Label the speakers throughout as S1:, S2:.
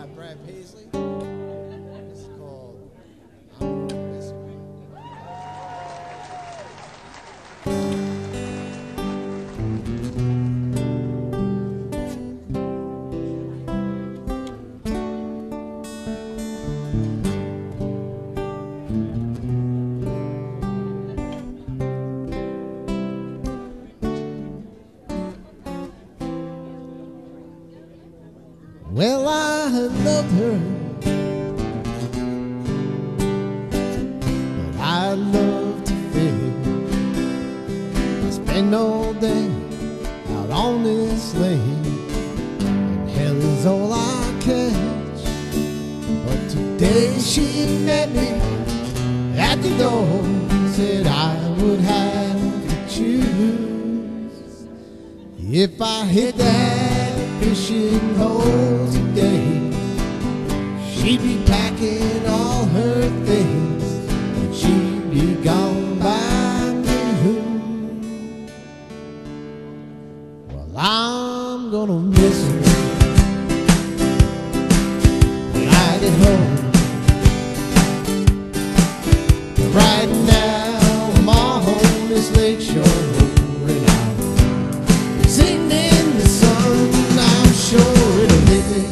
S1: by Brad Paisley. This is called I'm Gonna Miss You. Well, I loved her, but I love to fish. I spend all day out on this lake, and hell is all I catch. But today she met me at the door, said I would have to choose. If I hit that fishing hole today, she'd be packing all her things, and she'd be gone by noon. Well, I'm gonna miss her when I get home. But right now I'm on this lake shore, and I'm sitting in the sun. Sure it'll hit me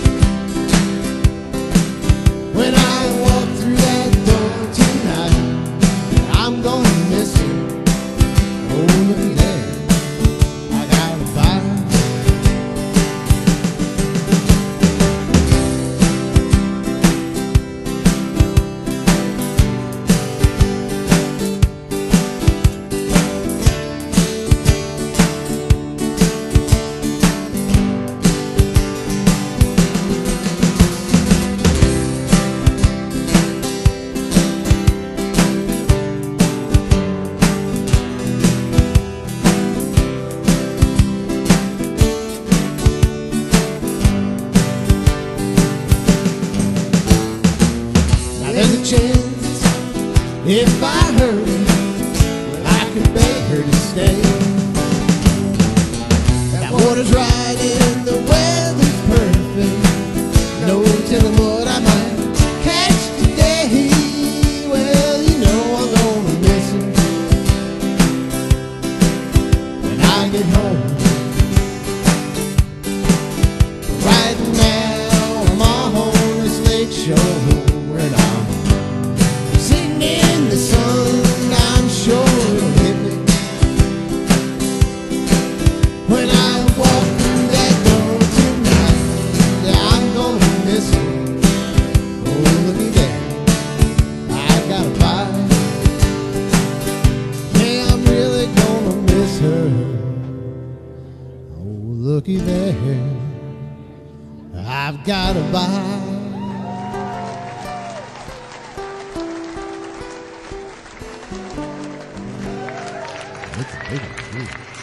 S1: when I walk through that door tonight. I'm gonna miss you. Oh, look at that, I got a fire. There's a chance if I hurry, I could beg her to stay. That water's right and the weather's perfect. No telling what I might catch today. Well, you know I'm gonna miss her when I get home. Right now I'm on this lake shore, and I'm sitting in the sun. I'm sure it'll hit me when I walk through that door tonight. Yeah, I'm gonna miss her. Oh, look at that, I got a fire. Yeah, I'm really gonna miss her. Oh, looky there, I've got a fire. It's a big one.